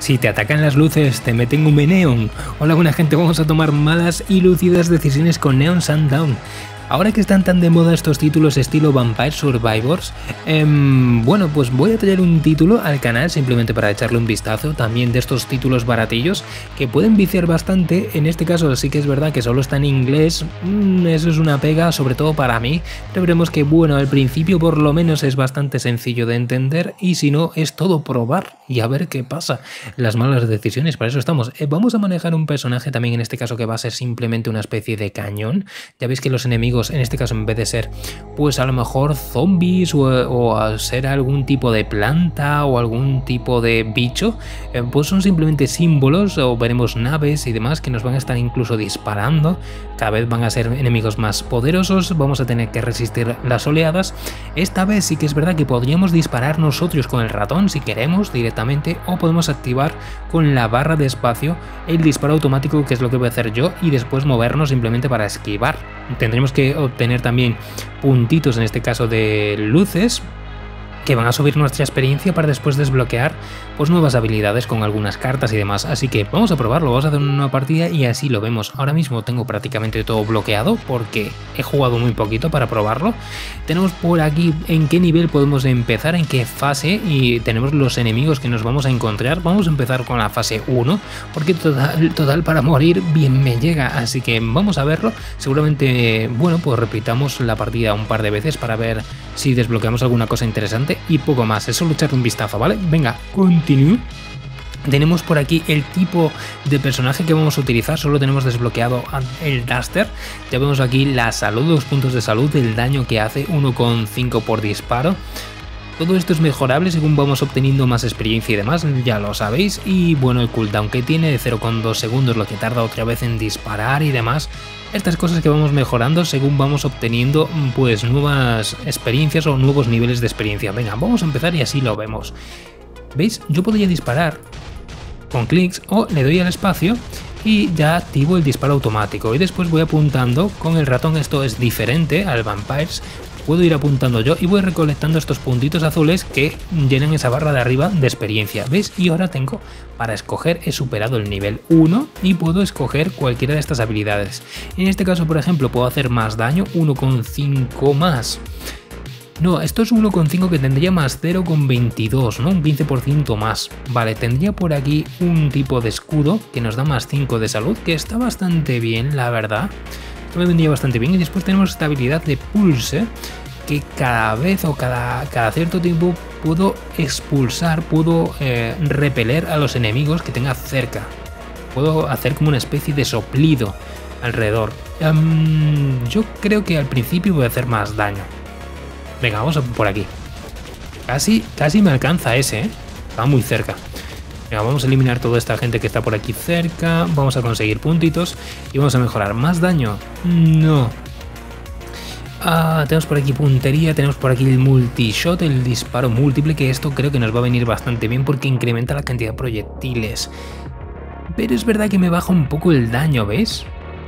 Si te atacan las luces, te meten un Neon. Hola buena gente, vamos a tomar malas y lúcidas decisiones con Neon Sundown. Ahora que están tan de moda estos títulos estilo Vampire Survivors, bueno, pues voy a traer un título al canal simplemente para echarle un vistazo, también de estos títulos baratillos que pueden viciar bastante. En este caso sí que es verdad que solo está en inglés, eso es una pega, sobre todo para mí, pero veremos que bueno, al principio por lo menos es bastante sencillo de entender y si no es todo probar y a ver qué pasa. Las malas decisiones, para eso estamos. Vamos a manejar un personaje también en este caso que va a ser simplemente una especie de cañón. Ya veis que los enemigos en este caso en vez de ser pues a lo mejor zombies o a ser algún tipo de planta o algún tipo de bicho, pues son simplemente símbolos o veremos naves y demás que nos van a estar incluso disparando. Cada vez van a ser enemigos más poderosos, vamos a tener que resistir las oleadas. Esta vez sí que es verdad que podríamos disparar nosotros con el ratón si queremos directamente, o podemos activar con la barra de espacio el disparo automático, que es lo que voy a hacer yo, y después movernos simplemente para esquivar. Tendremos que obtener también puntitos, en este caso de luces, que van a subir nuestra experiencia para después desbloquear pues nuevas habilidades con algunas cartas y demás. Así que vamos a probarlo, vamos a hacer una partida y así lo vemos. Ahora mismo tengo prácticamente todo bloqueado porque he jugado muy poquito para probarlo. Tenemos por aquí en qué nivel podemos empezar, en qué fase, y tenemos los enemigos que nos vamos a encontrar. Vamos a empezar con la fase 1 porque total para morir bien me llega, así que vamos a verlo. Seguramente, bueno, pues repitamos la partida un par de veces para ver si desbloqueamos alguna cosa interesante y poco más. Es solo echarle un vistazo, ¿vale? Venga, continúe. Tenemos por aquí el tipo de personaje que vamos a utilizar, solo tenemos desbloqueado el Duster. Ya vemos aquí la salud, 2 puntos de salud, el daño que hace, 1,5 por disparo. Todo esto es mejorable según vamos obteniendo más experiencia y demás, ya lo sabéis. Y bueno, el cooldown que tiene de 0,2 segundos, lo que tarda otra vez en disparar y demás. Estas cosas que vamos mejorando según vamos obteniendo pues nuevas experiencias o nuevos niveles de experiencia. Venga, vamos a empezar y así lo vemos. ¿Veis? Yo podría disparar con clics o le doy al espacio y ya activo el disparo automático. Y después voy apuntando con el ratón, esto es diferente al Vampires. Puedo ir apuntando yo y voy recolectando estos puntitos azules que llenan esa barra de arriba de experiencia. ¿Ves? Y ahora tengo para escoger, he superado el nivel 1 y puedo escoger cualquiera de estas habilidades. En este caso, por ejemplo, puedo hacer más daño, 1,5 más. No, esto es 1,5 que tendría más 0,22, ¿no? Un 15% más. Vale, tendría por aquí un tipo de escudo que nos da más 5 de salud, que está bastante bien, la verdad. Me vendría bastante bien. Y después tenemos esta habilidad de pulse, que cada vez o cada cierto tiempo puedo expulsar, puedo repeler a los enemigos que tenga cerca. Puedo hacer como una especie de soplido alrededor. Yo creo que al principio voy a hacer más daño. Venga, vamos por aquí. Casi me alcanza ese, ¿eh? Está muy cerca. Venga, vamos a eliminar toda esta gente que está por aquí cerca. Vamos a conseguir puntitos y vamos a mejorar. ¿Más daño? No. Tenemos por aquí puntería, tenemos por aquí el multishot, el disparo múltiple, que esto creo que nos va a venir bastante bien porque incrementa la cantidad de proyectiles. Pero es verdad que me baja un poco el daño, ¿ves?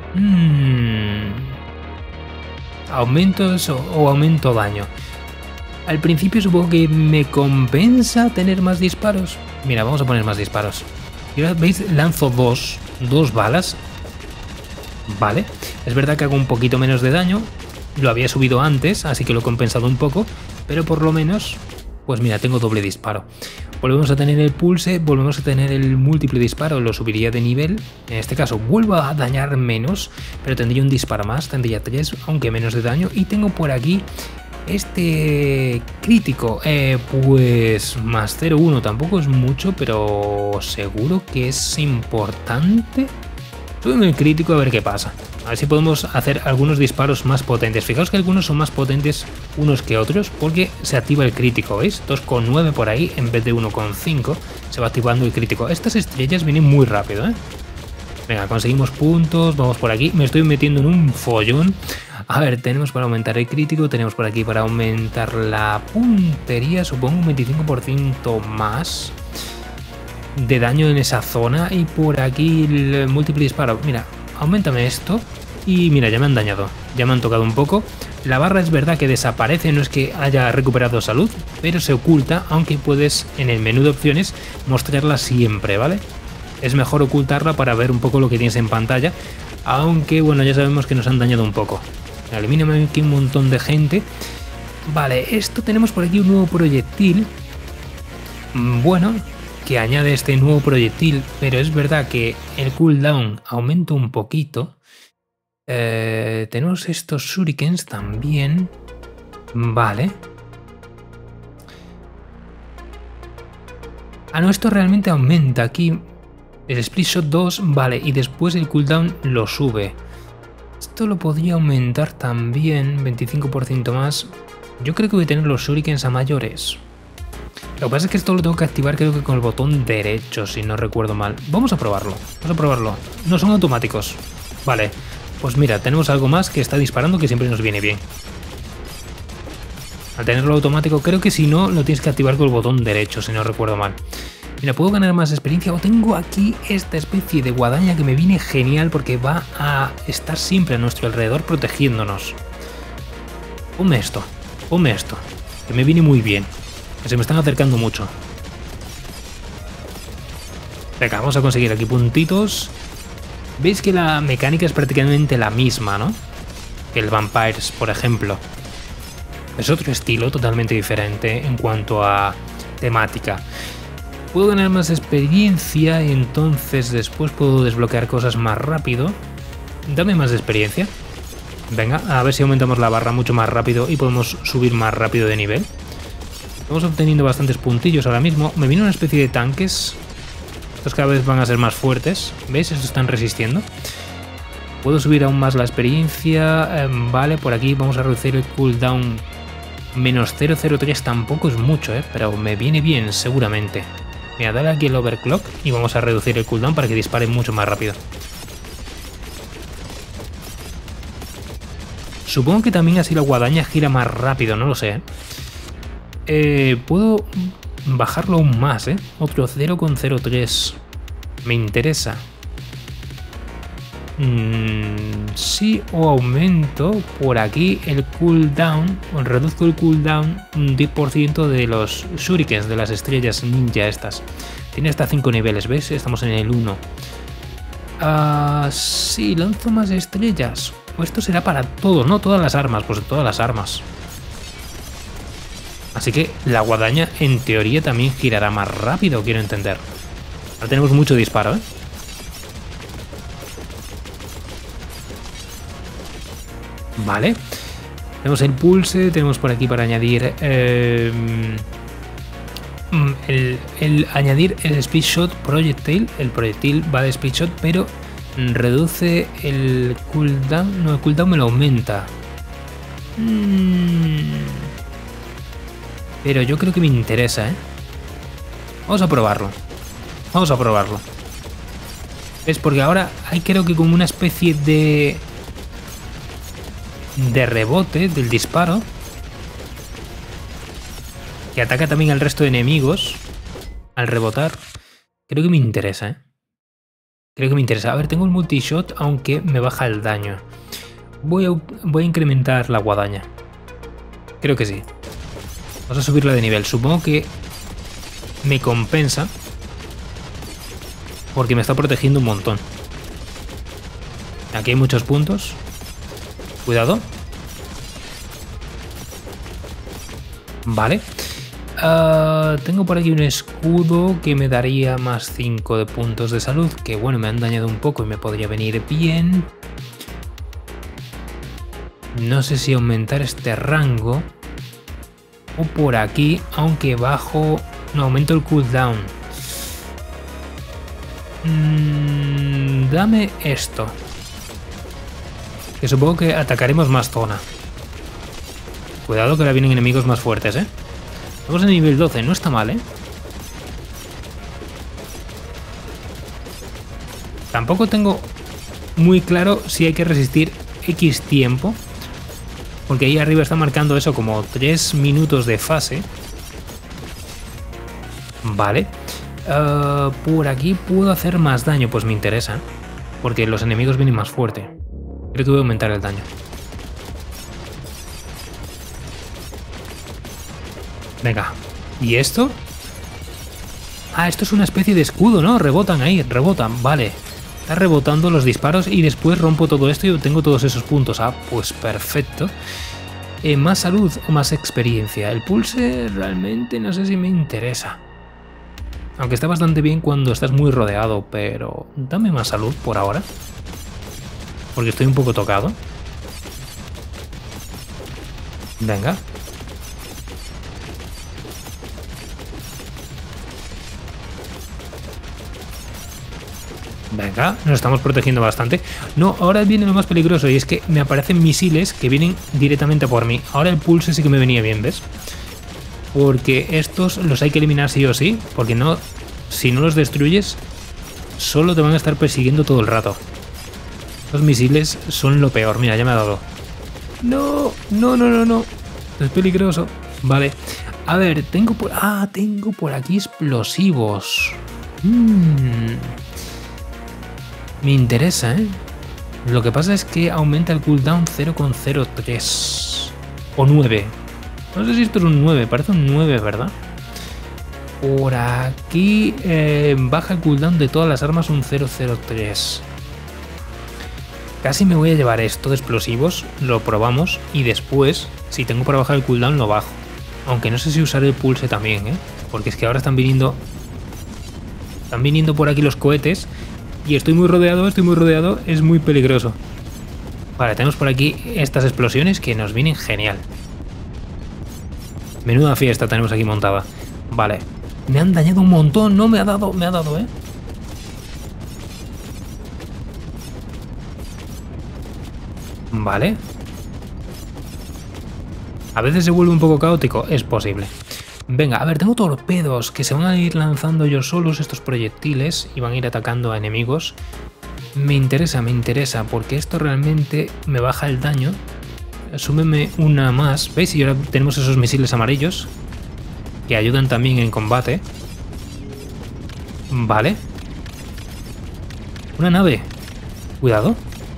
¿Aumento eso o aumento daño? Al principio supongo que me compensa tener más disparos. Mira, vamos a poner más disparos. Y ahora veis, lanzo dos balas. Vale, es verdad que hago un poquito menos de daño. Lo había subido antes, así que lo he compensado un poco. Pero por lo menos, pues mira, tengo doble disparo. Volvemos a tener el pulse, volvemos a tener el múltiple disparo, lo subiría de nivel. En este caso vuelvo a dañar menos, pero tendría un disparo más, tendría 3, aunque menos de daño. Y tengo por aquí este crítico, pues más 0,1, tampoco es mucho, pero seguro que es importante. Subimos el crítico a ver qué pasa. A ver si podemos hacer algunos disparos más potentes. Fijaos que algunos son más potentes unos que otros porque se activa el crítico, ¿veis? 2,9 por ahí en vez de 1,5 se va activando el crítico. Estas estrellas vienen muy rápido, ¿eh? Venga, conseguimos puntos, vamos por aquí. Me estoy metiendo en un follón. A ver, tenemos para aumentar el crítico, tenemos por aquí para aumentar la puntería, supongo un 25% más de daño en esa zona. Y por aquí el múltiple disparo. Mira, aumentame esto y mira, ya me han dañado, ya me han tocado un poco. La barra es verdad que desaparece, no es que haya recuperado salud, pero se oculta, aunque puedes en el menú de opciones mostrarla siempre, ¿vale? Es mejor ocultarla para ver un poco lo que tienes en pantalla, aunque bueno, ya sabemos que nos han dañado un poco. Elimíname aquí un montón de gente. Vale, esto tenemos por aquí un nuevo proyectil. Bueno, que añade este nuevo proyectil, pero es verdad que el cooldown aumenta un poquito. Tenemos estos shurikens también. Vale. Ah, no, esto realmente aumenta aquí. El Split Shot 2, vale, y después el cooldown lo sube. Esto lo podría aumentar también, 25% más. Yo creo que voy a tener los shurikens a mayores. Lo que pasa es que esto lo tengo que activar creo que con el botón derecho, si no recuerdo mal. Vamos a probarlo, vamos a probarlo. No son automáticos. Vale, pues mira, tenemos algo más que está disparando que siempre nos viene bien. Al tenerlo automático, creo que si no, lo tienes que activar con el botón derecho, si no recuerdo mal. Mira, puedo ganar más experiencia o tengo aquí esta especie de guadaña que me viene genial porque va a estar siempre a nuestro alrededor protegiéndonos. Ponme esto, que me viene muy bien. Que se me están acercando mucho. Venga, vamos a conseguir aquí puntitos. Veis que la mecánica es prácticamente la misma, ¿no? Que el Vampires, por ejemplo. Es otro estilo totalmente diferente en cuanto a temática. Puedo ganar más experiencia y entonces después puedo desbloquear cosas más rápido. Dame más experiencia. Venga, a ver si aumentamos la barra mucho más rápido y podemos subir más rápido de nivel. Estamos obteniendo bastantes puntillos ahora mismo. Me viene una especie de tanques. Estos cada vez van a ser más fuertes. ¿Veis? Estos están resistiendo. Puedo subir aún más la experiencia. Vale, por aquí vamos a reducir el cooldown. Menos 003 tampoco es mucho, pero me viene bien seguramente. Mira, dale aquí el overclock y vamos a reducir el cooldown para que dispare mucho más rápido. Supongo que también así la guadaña gira más rápido, no lo sé. Puedo bajarlo aún más, Otro 0,03. Me interesa. Sí, o aumento por aquí el cooldown, o reduzco el cooldown un 10% de los shurikens, de las estrellas ninja estas. Tiene hasta 5 niveles, ¿ves? Estamos en el 1. Sí, lanzo más estrellas. O esto será para todo, ¿no? Todas las armas, pues todas las armas. Así que la guadaña en teoría también girará más rápido, quiero entender. Ahora tenemos mucho disparo, Vale. Tenemos el pulse, tenemos por aquí para añadir añadir el Speed Shot Projectile. El proyectil va de Speed Shot, pero reduce el cooldown. No, el cooldown me lo aumenta. Pero yo creo que me interesa, Vamos a probarlo. Vamos a probarlo. ¿Ves? Porque ahora hay creo que como una especie de rebote del disparo que ataca también al resto de enemigos al rebotar. Creo que me interesa, Creo que me interesa. A ver, tengo el multishot, aunque me baja el daño. Voy a incrementar la guadaña. Creo que sí. Vamos a subirla de nivel. Supongo que me compensa porque me está protegiendo un montón. Aquí hay muchos puntos. Cuidado. Vale. Tengo por aquí un escudo que me daría más 5 de puntos de salud. Que bueno, me han dañado un poco y me podría venir bien. No sé si aumentar este rango o por aquí, aunque bajo... No, aumento el cooldown. Dame esto. Que supongo que atacaremos más zona. Cuidado que ahora vienen enemigos más fuertes, Estamos en nivel 12, no está mal, Tampoco tengo muy claro si hay que resistir X tiempo. Porque ahí arriba está marcando eso como 3 minutos de fase. Vale. Por aquí puedo hacer más daño, pues me interesa. Porque los enemigos vienen más fuerte. Creo que voy a aumentar el daño. Venga. ¿Y esto? Ah, esto es una especie de escudo, ¿no? Rebotan ahí, rebotan, vale. Está rebotando los disparos y después rompo todo esto y obtengo todos esos puntos. Ah, pues perfecto. ¿Más salud o más experiencia? El pulse realmente no sé si me interesa. Aunque está bastante bien cuando estás muy rodeado, pero dame más salud por ahora. Porque estoy un poco tocado. Venga. Venga, nos estamos protegiendo bastante. No, ahora viene lo más peligroso y es que me aparecen misiles que vienen directamente por mí. Ahora el pulse sí que me venía bien, ¿ves? Porque estos los hay que eliminar sí o sí, porque no, si no los destruyes, solo te van a estar persiguiendo todo el rato. Los misiles son lo peor. Mira, ya me ha dado. No, no, no, no, no. Es peligroso. Vale. A ver, tengo por aquí explosivos. Me interesa, ¿eh? Lo que pasa es que aumenta el cooldown 0,03 o 9. No sé si esto es un 9, parece un 9, ¿verdad? Por aquí baja el cooldown de todas las armas un 0,03. Casi me voy a llevar esto de explosivos, lo probamos y después, si tengo para bajar el cooldown, lo bajo. Aunque no sé si usar el pulse también, ¿eh? Porque es que ahora están viniendo por aquí los cohetes. Y estoy muy rodeado, es muy peligroso. Vale, tenemos por aquí estas explosiones que nos vienen genial. Menuda fiesta tenemos aquí montada. Vale, me han dañado un montón, no me ha dado, ¿eh? Vale. A veces se vuelve un poco caótico, es posible. Venga, a ver, tengo torpedos que se van a ir lanzando ellos solos estos proyectiles y van a ir atacando a enemigos. Me interesa, porque esto realmente me baja el daño. Súmeme una más, ¿veis? Y ahora tenemos esos misiles amarillos que ayudan también en combate. Vale. Una nave. Cuidado.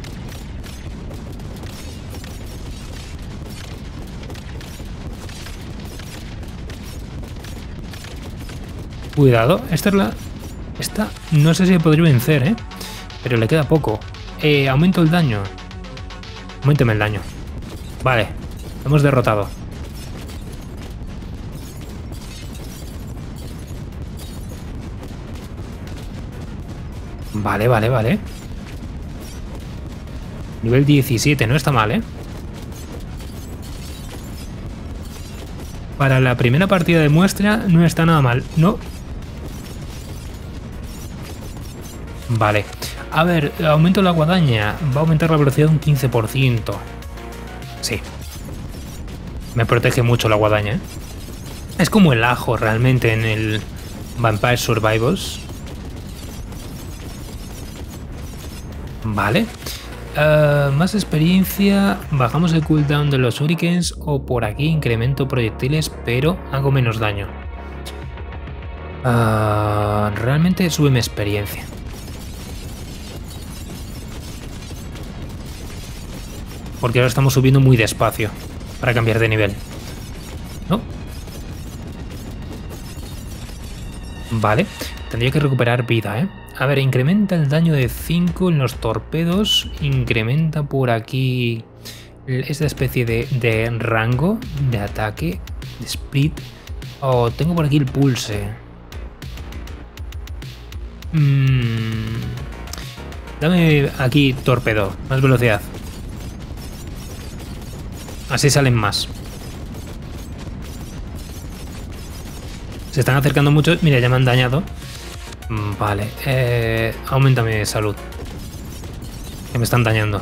Cuidado, esta no sé si podría vencer, ¿eh? Pero le queda poco. Aumento el daño. Auménteme el daño. Vale, hemos derrotado. Vale. Nivel 17, no está mal, ¿eh? Para la primera partida de muestra no está nada mal, ¿no? Vale, a ver, aumento la guadaña, va a aumentar la velocidad un 15%. Sí. Me protege mucho la guadaña, ¿eh? Es como el ajo realmente en el Vampire Survivors. Vale. Más experiencia, bajamos el cooldown de los shurikens o por aquí incremento proyectiles, pero hago menos daño. Realmente súbeme experiencia. Porque ahora estamos subiendo muy despacio para cambiar de nivel. ¿No? Vale. Tendría que recuperar vida, ¿eh? A ver, incrementa el daño de 5 en los torpedos. Incrementa por aquí esta especie de rango de ataque, de speed. Oh, tengo por aquí el pulse. Dame aquí torpedo, más velocidad. Así salen más. Se están acercando mucho. Mira, ya me han dañado. Vale. Aumentame salud. Que me están dañando.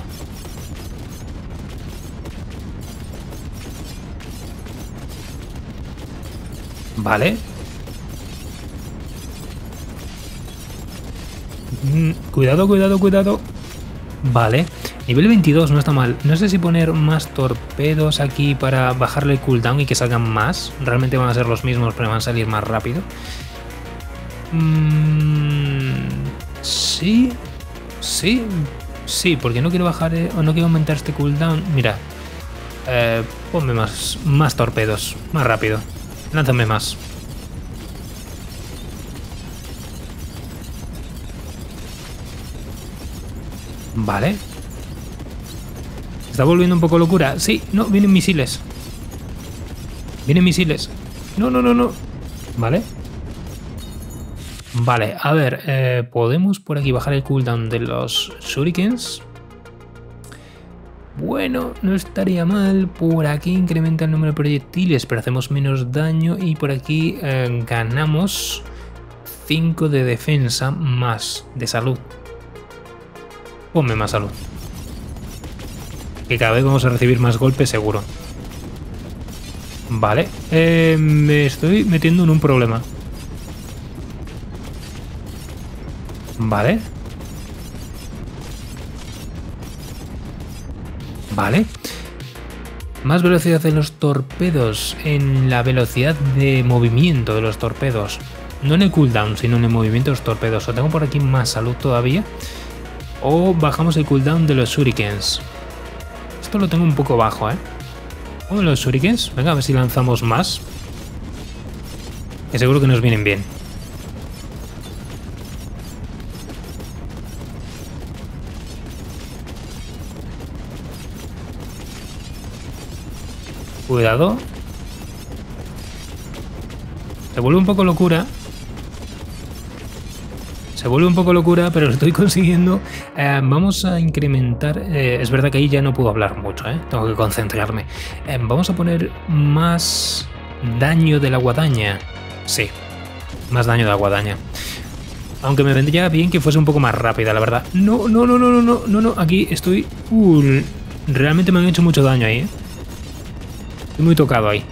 Vale. Cuidado. Vale. Nivel 22 no está mal. No sé si poner más torpedos aquí para bajarle el cooldown y que salgan más. Realmente van a ser los mismos, pero van a salir más rápido. Sí, porque no quiero bajar o no quiero aumentar este cooldown. Mira, ponme más torpedos, más rápido. Lánzame más. Vale. ¿Se está volviendo un poco locura? Sí, no, vienen misiles. Vienen misiles. No, no, no, no. Vale. Vale, a ver, podemos por aquí bajar el cooldown de los shurikens. Bueno, no estaría mal. Por aquí incrementa el número de proyectiles, pero hacemos menos daño. Y por aquí ganamos 5 de defensa más de salud. Ponme más salud. Que cada vez vamos a recibir más golpes seguro. Vale, me estoy metiendo en un problema. Vale. Vale. Más velocidad de los torpedos en la velocidad de movimiento de los torpedos. No en el cooldown, sino en el movimiento de los torpedos. O tengo por aquí más salud todavía. O bajamos el cooldown de los shurikens. Esto lo tengo un poco bajo, ¿eh? O los shurikens. Venga, a ver si lanzamos más. Que seguro que nos vienen bien. Cuidado. Se vuelve un poco locura. Se vuelve un poco locura, pero lo estoy consiguiendo. Vamos a incrementar... es verdad que ahí ya no puedo hablar mucho, ¿eh? Tengo que concentrarme. Vamos a poner más daño de la guadaña. Sí, más daño de la guadaña. Aunque me vendría bien que fuese un poco más rápida, la verdad. No, no, no, no, no, no, no, no. Aquí estoy... realmente me han hecho mucho daño ahí, ¿eh? Estoy muy tocado ahí.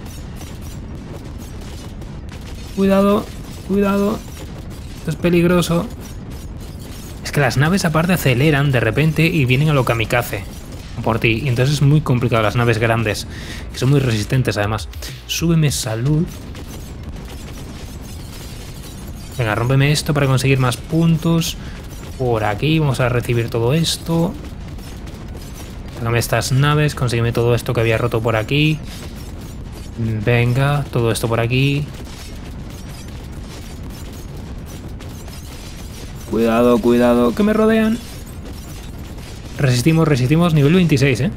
Cuidado, cuidado. Esto es peligroso. Es que las naves aparte aceleran de repente y vienen a lo kamikaze por ti. Y entonces es muy complicado las naves grandes, que son muy resistentes además. Súbeme salud. Venga, rómpeme esto para conseguir más puntos. Por aquí vamos a recibir todo esto. Sácame estas naves, consígueme todo esto que había roto por aquí. Venga, todo esto por aquí. Cuidado, cuidado, que me rodean. Resistimos, resistimos. Nivel 26, ¿eh?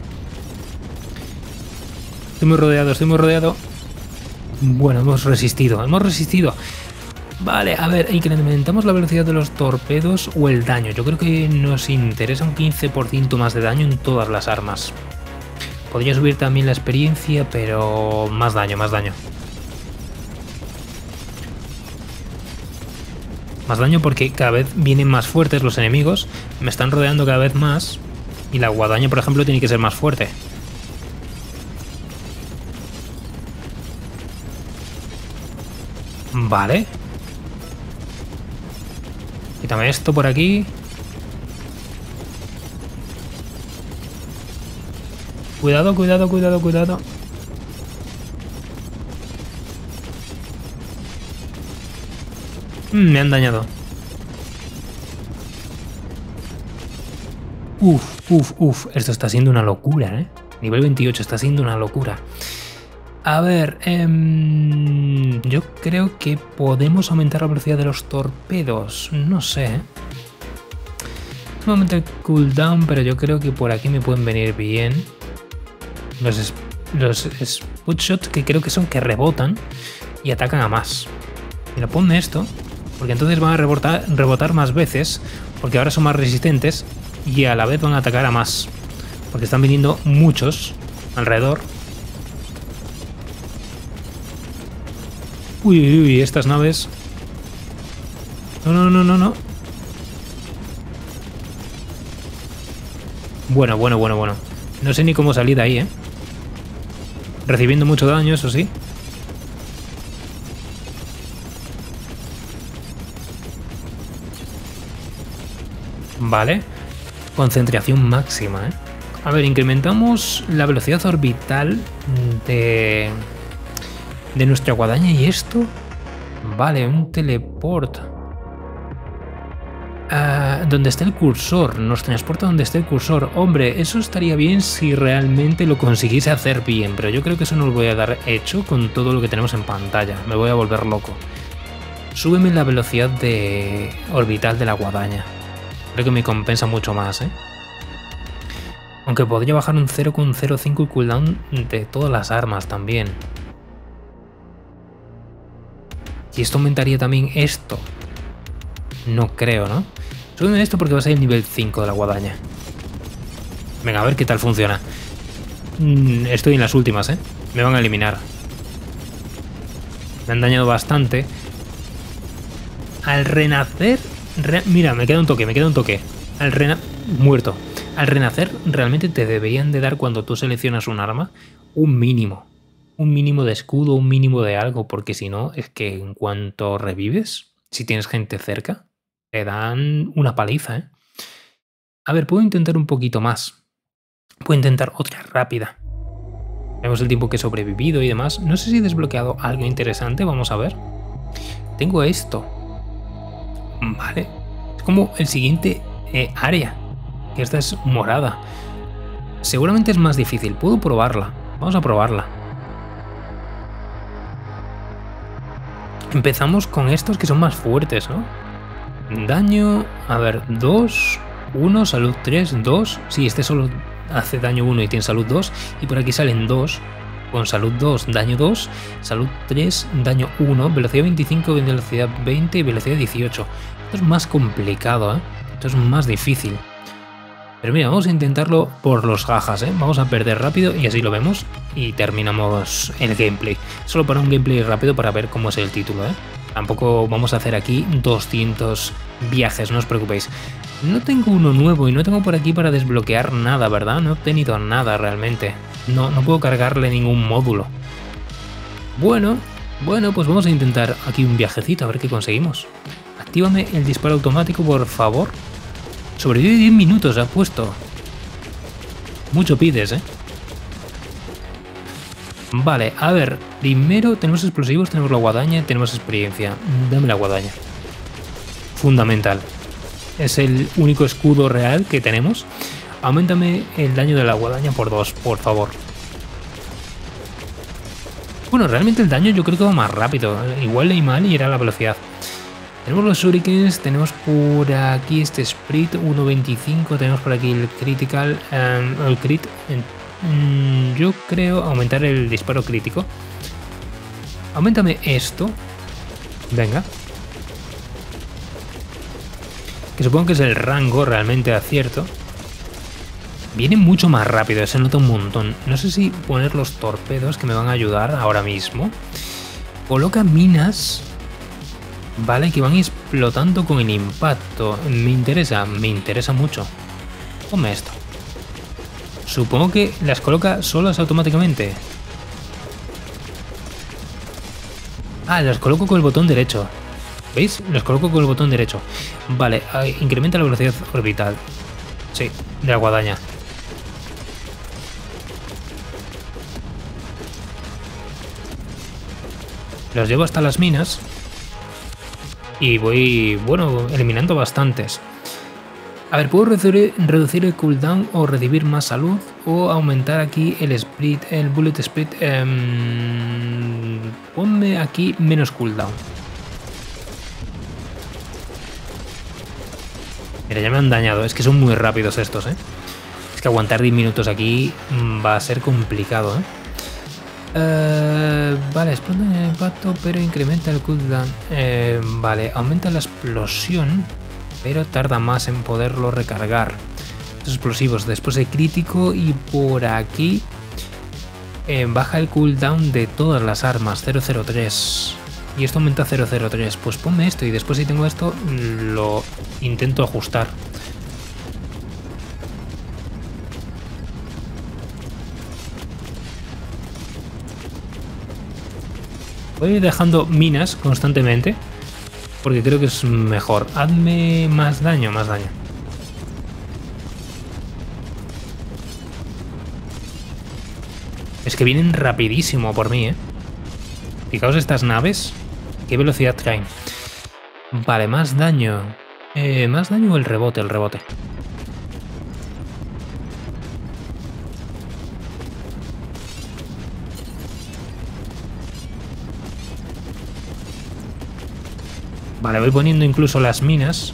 Estoy muy rodeado, estoy muy rodeado. Bueno, hemos resistido, hemos resistido. Vale, a ver, incrementamos la velocidad de los torpedos o el daño. Yo creo que nos interesa un 15% más de daño en todas las armas. Podría subir también la experiencia, pero más daño, más daño. Más daño porque cada vez vienen más fuertes los enemigos. Me están rodeando cada vez más. Y la guadaña, por ejemplo, tiene que ser más fuerte. Vale. Quítame esto por aquí. Cuidado, cuidado, cuidado, cuidado. Me han dañado. Uf, uf, uf. Esto está siendo una locura, ¿eh? Nivel 28 está siendo una locura. A ver, yo creo que podemos aumentar la velocidad de los torpedos. No sé. No aumenta el cooldown, pero yo creo que por aquí me pueden venir bien. Los Sputshot, que creo que son que rebotan y atacan a más. Mira, ponme esto, porque entonces van a rebotar más veces, porque ahora son más resistentes y a la vez van a atacar a más, porque están viniendo muchos alrededor. Uy, uy, uy, estas naves. No, no, no, no, no. Bueno, bueno, bueno, bueno. No sé ni cómo salir de ahí, ¿eh? Recibiendo mucho daño, eso sí. Vale. Concentración máxima, ¿eh? A ver, incrementamos la velocidad orbital de nuestra guadaña y esto. Vale, un teleport. Donde esté el cursor, nos transporta donde esté el cursor. Hombre, eso estaría bien si realmente lo consiguiese hacer bien, pero yo creo que eso no lo voy a dar hecho con todo lo que tenemos en pantalla. Me voy a volver loco. Súbeme la velocidad de orbital de la guadaña. Creo que me compensa mucho más, ¿eh? Aunque podría bajar un 0,05 el cooldown de todas las armas también. Y esto aumentaría también esto. No creo, ¿no? Súbeme esto porque va a ser el nivel 5 de la guadaña. Venga, a ver qué tal funciona. Estoy en las últimas, ¿eh? Me van a eliminar. Me han dañado bastante. Al renacer... Mira, me queda un toque, Muerto. Al renacer, realmente te deberían de dar, cuando tú seleccionas un arma, un mínimo. Un mínimo de escudo, un mínimo de algo, porque si no, es que en cuanto revives, si tienes gente cerca, te dan una paliza, ¿eh? A ver, puedo intentar un poquito más. Puedo intentar otra rápida. Vemos el tiempo que he sobrevivido y demás. No sé si he desbloqueado algo interesante, vamos a ver. Tengo esto. Vale. Es como el siguiente área. Que esta es morada. Seguramente es más difícil. Puedo probarla. Vamos a probarla. Empezamos con estos que son más fuertes, ¿no? Daño, a ver, 2, 1, salud 3, 2. Sí, este solo hace daño 1 y tiene salud 2. Y por aquí salen 2, con salud 2, daño 2, salud 3, daño 1, velocidad 25, velocidad 20 y velocidad 18. Esto es más complicado, ¿eh? Esto es más difícil. Pero mira, vamos a intentarlo por los jajas, ¿eh? Vamos a perder rápido y así lo vemos y terminamos el gameplay. Solo para un gameplay rápido para ver cómo es el título, ¿eh? Tampoco vamos a hacer aquí 200 viajes, no os preocupéis. No tengo uno nuevo y no tengo por aquí para desbloquear nada, ¿verdad? No he tenido nada realmente. No puedo cargarle ningún módulo. Bueno, pues vamos a intentar aquí un viajecito a ver qué conseguimos. Actívame el disparo automático, por favor. Sobrevive 10 minutos, ha puesto. Mucho pides, ¿eh? Vale, a ver. Primero tenemos explosivos, tenemos la guadaña, tenemos experiencia. Dame la guadaña. Fundamental. Es el único escudo real que tenemos. Auméntame el daño de la guadaña por 2, por favor. Bueno, realmente el daño yo creo que va más rápido. Igual leí mal y era la velocidad. Tenemos los shurikens, tenemos por aquí este sprint 1.25, tenemos por aquí el critical, el crit. Yo creo aumentar el disparo crítico. Auméntame esto. Venga. Que supongo que es el rango realmente de acierto. Viene mucho más rápido, se nota un montón. No sé si poner los torpedos que me van a ayudar ahora mismo. Coloca minas. Vale, que van explotando con el impacto. Me interesa mucho. Ponme esto. Supongo que las coloca solas automáticamente. Ah, las coloco con el botón derecho. ¿Veis? Los coloco con el botón derecho. Vale, incrementa la velocidad orbital. Sí, de la guadaña. Los llevo hasta las minas. Y voy, bueno, eliminando bastantes. A ver, puedo reducir el cooldown o recibir más salud. O aumentar aquí el speed, el bullet speed. Ponme aquí menos cooldown. Mira, ya me han dañado. Es que son muy rápidos estos, ¿eh? Es que aguantar 10 minutos aquí va a ser complicado, ¿eh? Vale, explota en el impacto, pero incrementa el cooldown. Vale, aumenta la explosión, pero tarda más en poderlo recargar. Estos explosivos, después de crítico y por aquí baja el cooldown de todas las armas, 003. Y esto aumenta 003. Pues ponme esto y después si tengo esto lo intento ajustar. Voy a ir dejando minas constantemente porque creo que es mejor. Hazme más daño, más daño. Es que vienen rapidísimo por mí, ¿eh? Fijaos estas naves. ¿Qué velocidad traen? Vale, más daño. ¿Más daño o el rebote? El rebote. Vale, voy poniendo incluso las minas.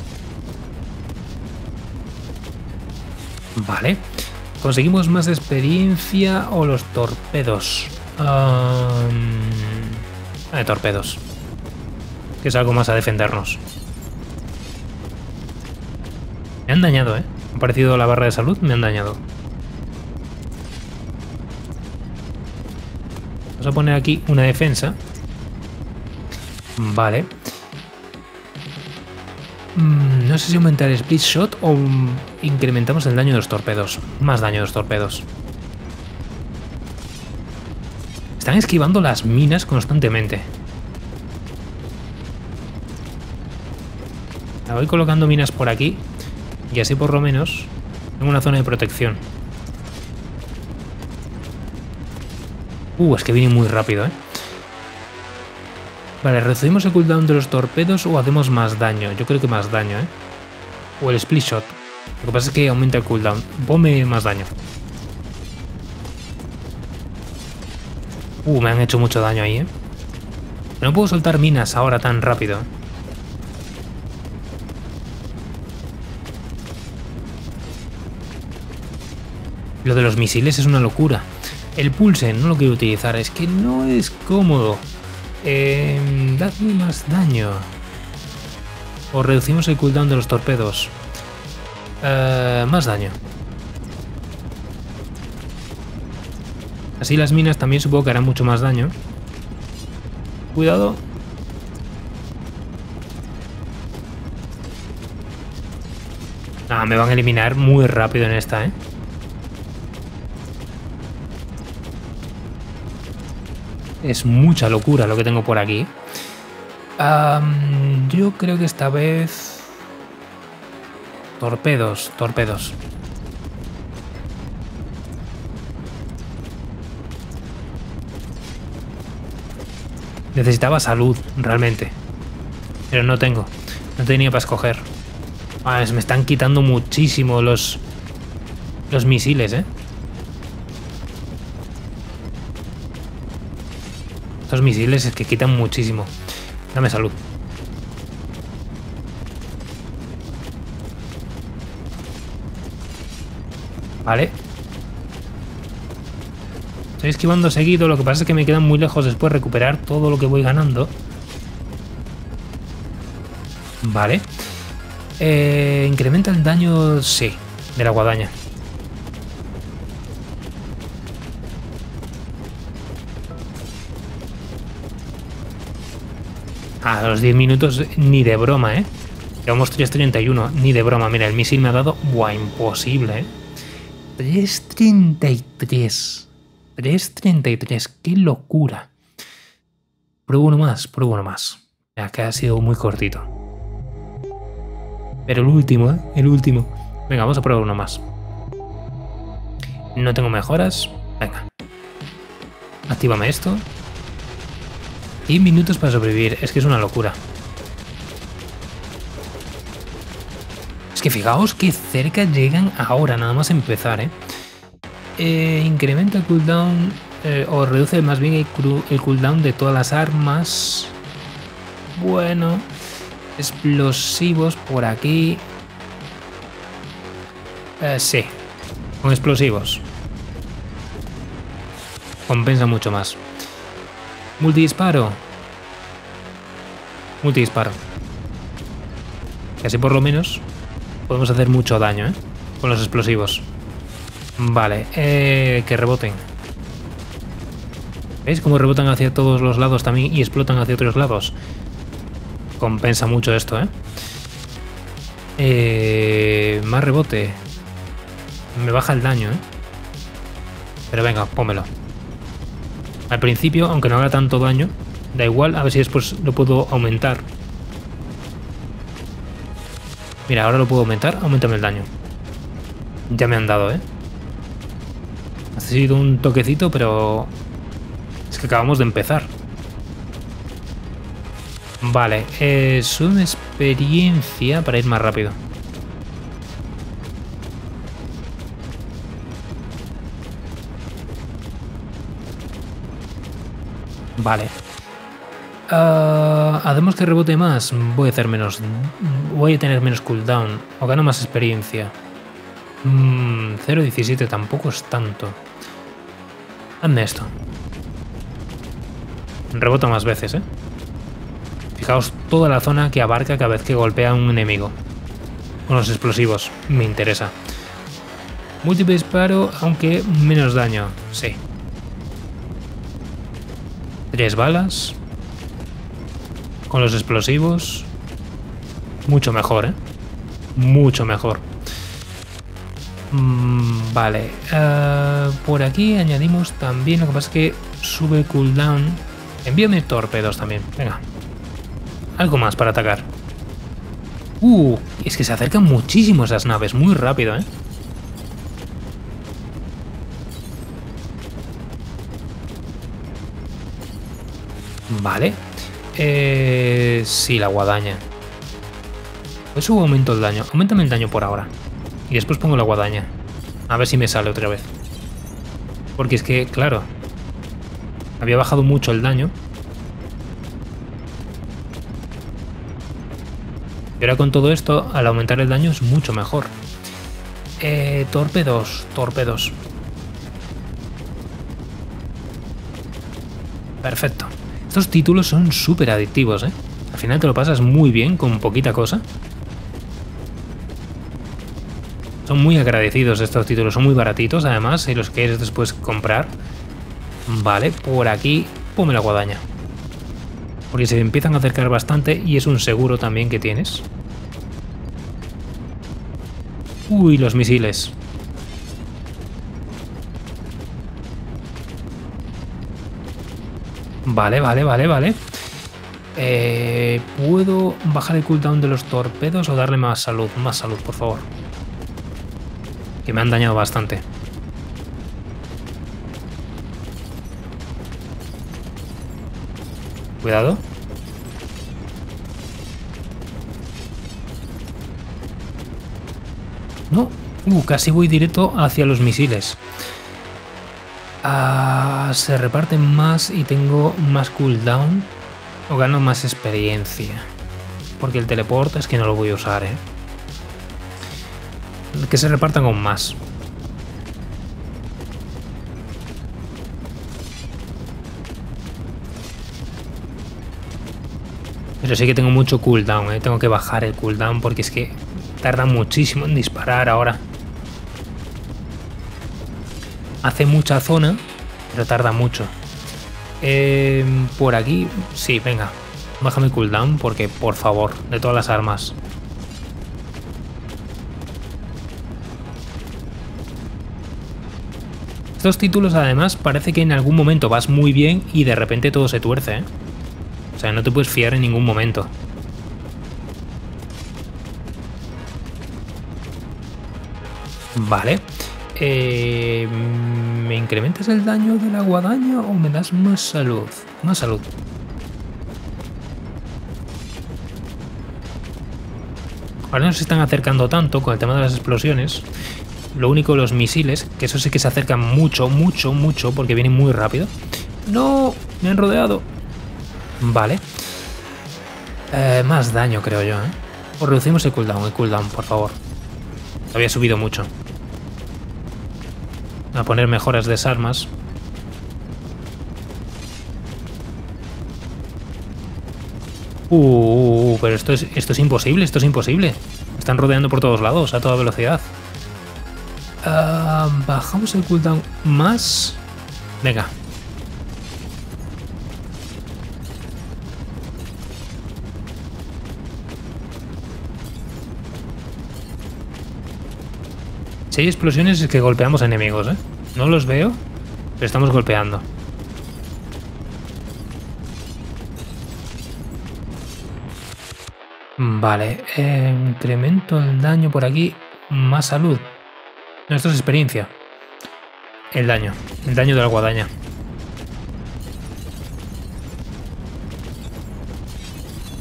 Vale. ¿Conseguimos más experiencia o los torpedos? Torpedos. Que es algo más a defendernos. Me han dañado, ¿eh? Ha aparecido la barra de salud, me han dañado. Vamos a poner aquí una defensa. Vale. No sé si aumentar el split shot o incrementamos el daño de los torpedos. Más daño de los torpedos. Están esquivando las minas constantemente. Voy colocando minas por aquí. Y así por lo menos tengo una zona de protección. Es que viene muy rápido, ¿eh? Vale, ¿reducimos el cooldown de los torpedos o hacemos más daño? Yo creo que más daño, ¿eh? O el split shot. Lo que pasa es que aumenta el cooldown. Ponme más daño. Me han hecho mucho daño ahí, ¿eh? No puedo soltar minas ahora tan rápido. Lo de los misiles es una locura. El pulse no lo quiero utilizar, es que no es cómodo. Dadme más daño. O reducimos el cooldown de los torpedos. Más daño. Así las minas también supongo que harán mucho más daño. Cuidado. Me van a eliminar muy rápido en esta, ¿eh? Es mucha locura lo que tengo por aquí. Yo creo que esta vez... Torpedos, torpedos. Necesitaba salud, realmente. Pero no tengo. No tenía para escoger. Me están quitando muchísimo los misiles, ¿eh? Estos misiles es que quitan muchísimo. Dame salud. Vale. Estoy esquivando seguido, lo que pasa es que me quedan muy lejos después recuperar todo lo que voy ganando. Vale. Incrementa el daño, sí, de la guadaña. A los 10 minutos ni de broma, ¿eh? Llevamos 3.31, ni de broma. Mira, el misil me ha dado... Buah, imposible, ¿eh? 3.33. 3.33, qué locura. Pruebo uno más, pruebo uno más. Ya que ha sido muy cortito. Pero el último, ¿eh? El último. Venga, vamos a probar uno más. No tengo mejoras. Venga. Actívame esto. 10 minutos para sobrevivir. Es que es una locura. Es que fijaos que cerca llegan ahora, nada más empezar, ¿eh? Incrementa el cooldown o reduce más bien el cooldown de todas las armas. Bueno, explosivos por aquí. Sí, con explosivos compensa mucho más. Multidisparo. Multidisparo. Que así por lo menos podemos hacer mucho daño, ¿eh? Con los explosivos. Vale, que reboten. ¿Veis cómo rebotan hacia todos los lados también y explotan hacia otros lados? Compensa mucho esto, ¿eh? Más rebote. Me baja el daño, ¿eh? Pero venga, pónmelo. Al principio, aunque no haga tanto daño, da igual, a ver si después lo puedo aumentar. Mira, ahora lo puedo aumentar, aumentame el daño. Ya me han dado, ¿eh? Ha sido un toquecito, pero... es que acabamos de empezar. Vale, es una experiencia para ir más rápido. Vale. Hacemos que rebote más. Voy a hacer menos. Voy a tener menos cooldown. O gano más experiencia. 0.17 tampoco es tanto. Hazme esto. Rebota más veces, ¿eh? Fijaos toda la zona que abarca cada vez que golpea a un enemigo. Con los explosivos. Me interesa. Múltiple disparo, aunque menos daño. Sí. 3 balas. Con los explosivos. Mucho mejor, ¿eh? Mucho mejor. Vale. Por aquí añadimos también. Lo que pasa es que sube cooldown. Envíame torpedos también. Venga. Algo más para atacar. Es que se acercan muchísimo esas naves. Muy rápido, ¿eh? Vale. Sí, la guadaña. Pues subo aumento el daño. Aumentame el daño por ahora. Y después pongo la guadaña. A ver si me sale otra vez. Porque es que, claro, había bajado mucho el daño. Y ahora con todo esto, al aumentar el daño es mucho mejor. Torpedos. Perfecto. Estos títulos son súper adictivos, ¿eh? Al final te lo pasas muy bien con poquita cosa. Son muy agradecidos estos títulos, son muy baratitos además, si los quieres después comprar. Vale, por aquí ponme la guadaña. Porque se empiezan a acercar bastante y es un seguro también que tienes. Uy, los misiles. Vale. ¿Puedo bajar el cooldown de los torpedos o darle más salud? Más salud, por favor. Que me han dañado bastante. Cuidado. No. Casi voy directo hacia los misiles. Se reparten más y tengo más cooldown. O gano más experiencia. Porque el teleporte es que no lo voy a usar, ¿eh? Que se repartan con más. Pero sí que tengo mucho cooldown, ¿eh? Tengo que bajar el cooldown porque es que tarda muchísimo en disparar ahora. Hace mucha zona, pero tarda mucho. Por aquí, sí, venga. Bájame el cooldown porque, por favor, de todas las armas. Estos títulos además parece que en algún momento vas muy bien y de repente todo se tuerce, ¿eh? O sea, no te puedes fiar en ningún momento. Vale. ¿Me incrementas el daño de la guadaña o me das más salud? Más salud. Ahora no se están acercando tanto con el tema de las explosiones. Lo único, los misiles, que eso sí que se acercan mucho porque vienen muy rápido. ¡No! Me han rodeado. Vale. Más daño, creo yo, ¿eh? O reducimos el cooldown, por favor. Había subido mucho. A poner mejoras de armas. Pero esto es imposible, esto es imposible. Me están rodeando por todos lados, a toda velocidad. Bajamos el cooldown más. Venga. Si hay explosiones es que golpeamos a enemigos, ¿eh? No los veo, pero estamos golpeando. Vale, incremento el daño por aquí. Más salud. No, esto es experiencia. El daño de la guadaña.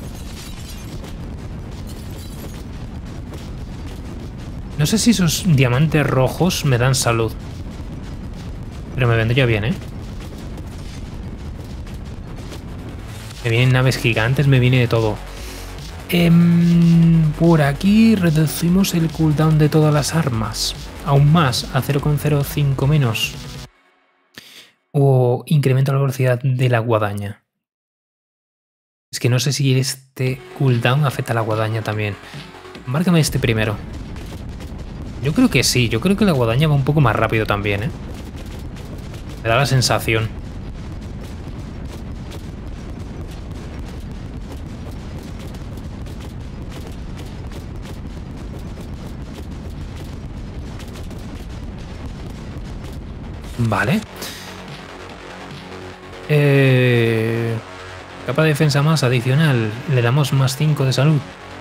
No sé si esos diamantes rojos me dan salud. Pero me vendría bien, ¿eh? Me vienen naves gigantes, me viene de todo. Por aquí reducimos el cooldown de todas las armas. Aún más, a 0,05 menos. O incremento la velocidad de la guadaña. Es que no sé si este cooldown afecta a la guadaña también. Márcame este primero. Yo creo que sí, yo creo que la guadaña va un poco más rápido también, ¿eh? Me da la sensación. Vale. Capa de defensa más adicional. Le damos más 5 de salud.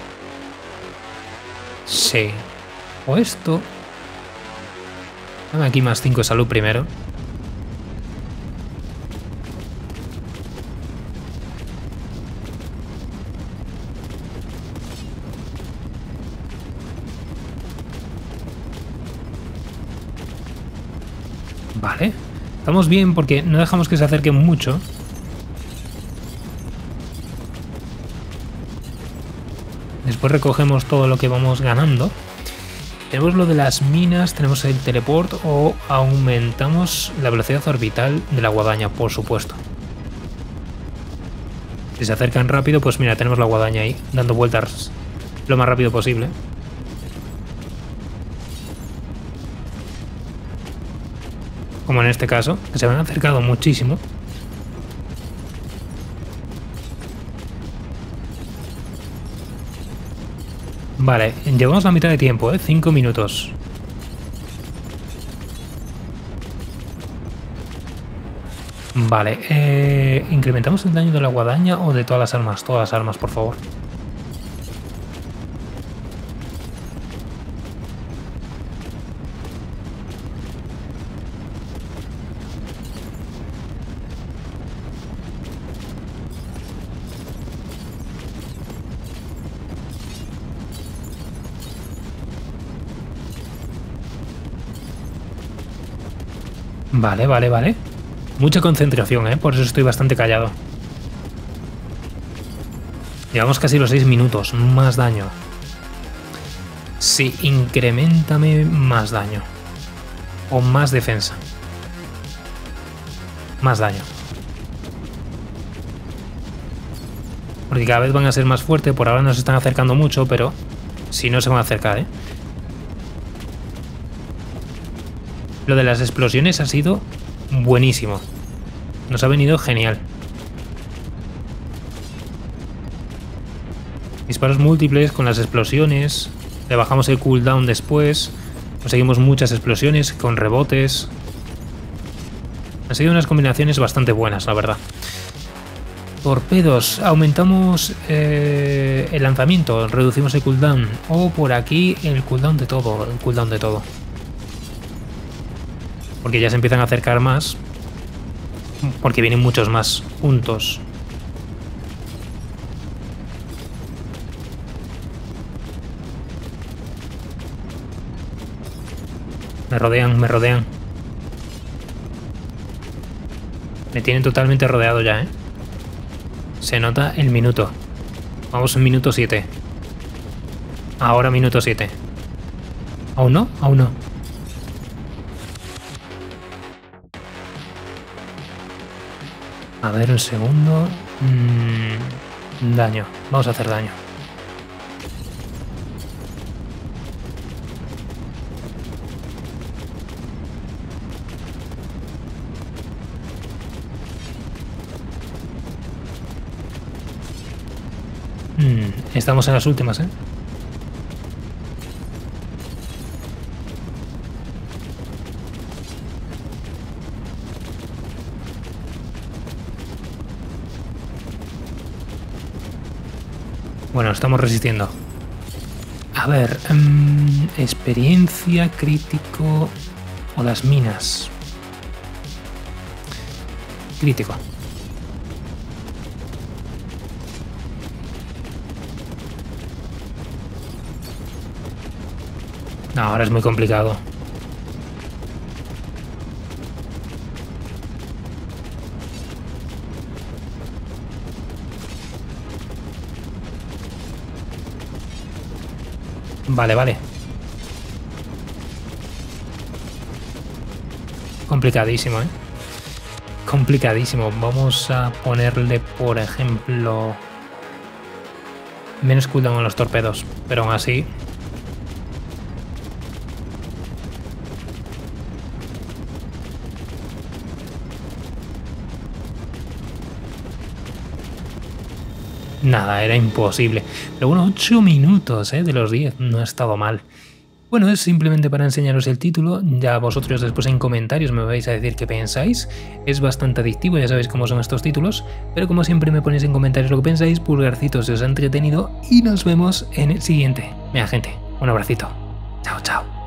Sí. O esto. Dame aquí más 5 de salud primero. Vale. Estamos bien porque no dejamos que se acerquen mucho. Después recogemos todo lo que vamos ganando. Tenemos lo de las minas, tenemos el teleport o aumentamos la velocidad orbital de la guadaña, por supuesto. Si se acercan rápido, pues mira, tenemos la guadaña ahí, dando vueltas lo más rápido posible. Como en este caso, que se me han acercado muchísimo. Vale, llevamos la mitad de tiempo, 5 minutos. Vale, ¿incrementamos el daño de la guadaña o de todas las armas? Todas las armas, por favor. Vale, vale, vale. Mucha concentración, por eso estoy bastante callado. Llevamos casi los 6 minutos. Más daño. Sí, incrementame más daño. O más defensa. Más daño. Porque cada vez van a ser más fuertes. Por ahora nos están acercando mucho, pero si no se van a acercar, Lo de las explosiones ha sido buenísimo. Nos ha venido genial. Disparos múltiples con las explosiones. Le bajamos el cooldown después. Conseguimos muchas explosiones con rebotes. Han sido unas combinaciones bastante buenas, la verdad. Torpedos. Aumentamos el lanzamiento. Reducimos el cooldown. O por aquí el cooldown de todo. El cooldown de todo. Porque ya se empiezan a acercar más. Porque vienen muchos más juntos. Me rodean, me rodean. Me tienen totalmente rodeado ya, Se nota el minuto. Vamos en minuto 7. Ahora minuto 7. ¿Aún no? Aún no. A ver, un segundo. Daño. Vamos a hacer daño. Estamos en las últimas, Bueno, estamos resistiendo. A ver, experiencia, crítico o las minas. Crítico. No, ahora es muy complicado. Vale, vale. Complicadísimo, ¿eh? Complicadísimo. Vamos a ponerle, por ejemplo, menos cooldown a los torpedos, pero aún así... Nada, era imposible. Pero bueno, 8 minutos de los 10, no ha estado mal. Bueno, es simplemente para enseñaros el título, ya vosotros después en comentarios me vais a decir qué pensáis. Es bastante adictivo, ya sabéis cómo son estos títulos, pero como siempre me ponéis en comentarios lo que pensáis, pulgarcitos si os ha entretenido y nos vemos en el siguiente. Mira gente, un abracito. Chao, chao.